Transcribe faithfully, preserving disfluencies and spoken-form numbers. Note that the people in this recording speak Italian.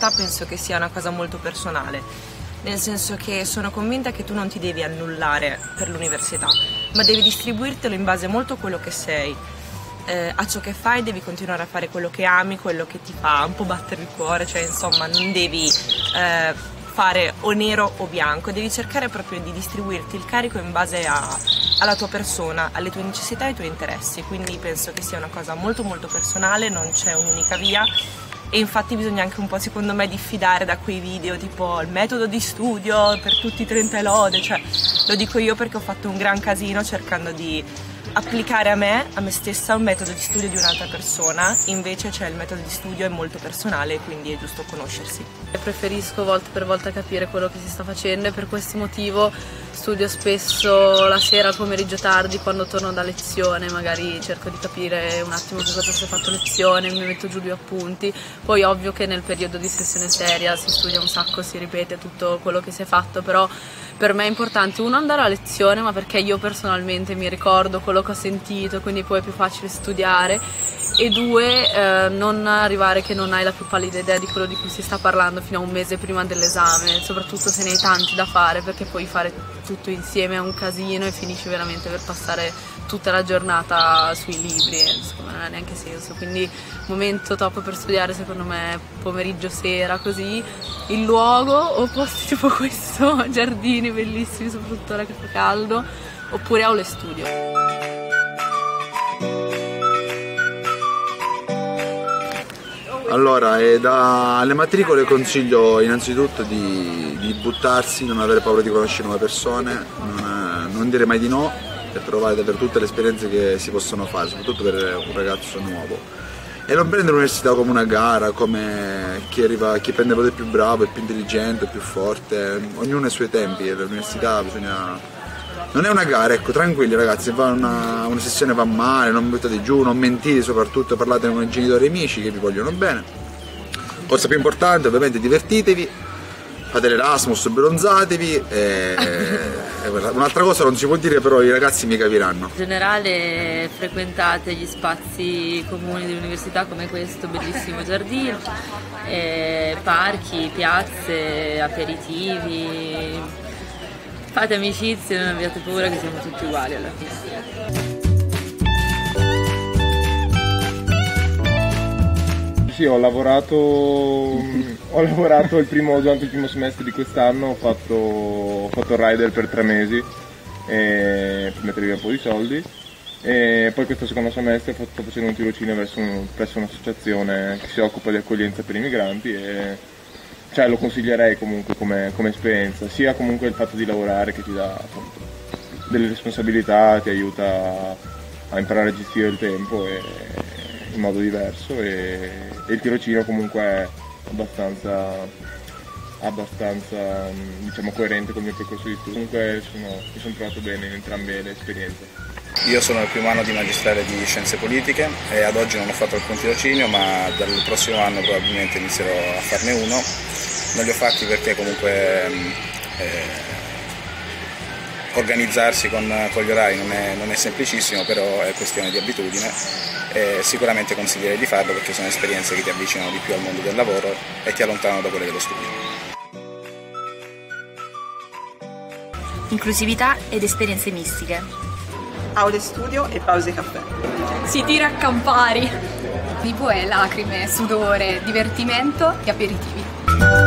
l'università penso che sia una cosa molto personale, nel senso che sono convinta che tu non ti devi annullare per l'università, ma devi distribuirtelo in base molto a quello che sei, eh, a ciò che fai. Devi continuare a fare quello che ami, quello che ti fa un po' battere il cuore, cioè insomma non devi eh, fare o nero o bianco, devi cercare proprio di distribuirti il carico in base a, alla tua persona, alle tue necessità e ai tuoi interessi, quindi penso che sia una cosa molto molto personale, non c'è un'unica via. E infatti bisogna anche un po', secondo me, diffidare da quei video tipo il metodo di studio per tutti i trenta e lode, cioè lo dico io perché ho fatto un gran casino cercando di applicare a me, a me stessa, un metodo di studio di un'altra persona, invece c'è il metodo di studio è molto personale, quindi è giusto conoscersi. Preferisco volta per volta capire quello che si sta facendo e per questo motivo studio spesso la sera, al pomeriggio tardi, quando torno da lezione, magari cerco di capire un attimo che cosa si è fatto a lezione, mi metto giù due appunti. Poi ovvio che nel periodo di sessione seria si studia un sacco, si ripete tutto quello che si è fatto, però per me è importante, uno, andare a lezione, ma perché io personalmente mi ricordo quello che ho sentito, quindi poi è più facile studiare, e due, eh, non arrivare che non hai la più pallida idea di quello di cui si sta parlando fino a un mese prima dell'esame, soprattutto se ne hai tanti da fare, perché poi fare tutto insieme è un casino e finisci veramente per passare tutta la giornata sui libri, e secondo me non ha neanche senso. Quindi momento top per studiare secondo me pomeriggio, sera, così, il luogo o posti tipo questo, giardini bellissimi soprattutto ora che fa caldo, oppure aule studio. Allora, eh, da, alle matricole consiglio innanzitutto di, di buttarsi, non avere paura di conoscere nuove persone, non, non dire mai di no, per provare davvero tutte le esperienze che si possono fare, soprattutto per un ragazzo nuovo. E non prendere l'università come una gara, come chi, arriva, chi prende il voto più bravo, è più intelligente, è più forte, ognuno ha i suoi tempi, l'università bisogna... Non è una gara, ecco, tranquilli ragazzi, se una, una sessione va male, non buttate giù, non mentite, soprattutto parlate con i genitori e amici che vi vogliono bene. Cosa più importante, ovviamente divertitevi, fate l'Erasmus, bronzatevi e, e un'altra cosa non si può dire, però i ragazzi mi capiranno. In generale frequentate gli spazi comuni dell'università come questo bellissimo giardino, eh, parchi, piazze, aperitivi. Fate amicizie, non abbiate paura che siamo tutti uguali alla fine. Sì, ho lavorato, ho lavorato il primo, durante il primo semestre di quest'anno, ho fatto, ho fatto il rider per tre mesi e, per mettere via un po' di soldi, e poi questo secondo semestre sto facendo un tirocinio verso un, presso un'associazione che si occupa di accoglienza per i migranti e cioè lo consiglierei comunque come, come esperienza, sia comunque il fatto di lavorare che ti dà appunto delle responsabilità, ti aiuta a imparare a gestire il tempo e, in modo diverso, e, e il tirocinio comunque è abbastanza, abbastanza diciamo, coerente con il mio percorso di studio. Comunque sono, mi sono trovato bene in entrambe le esperienze. Io sono il primo anno di magistrale di scienze politiche e ad oggi non ho fatto alcun tirocinio, ma dal prossimo anno probabilmente inizierò a farne uno. Non li ho fatti perché comunque eh, organizzarsi con, con gli orari non è, non è semplicissimo, però è questione di abitudine e sicuramente consiglierei di farlo perché sono esperienze che ti avvicinano di più al mondo del lavoro e ti allontanano da quelle dello studio. Inclusività ed esperienze mistiche. Aule studio e pause caffè. Si tira a campari. Tipo è lacrime, sudore, divertimento e aperitivi.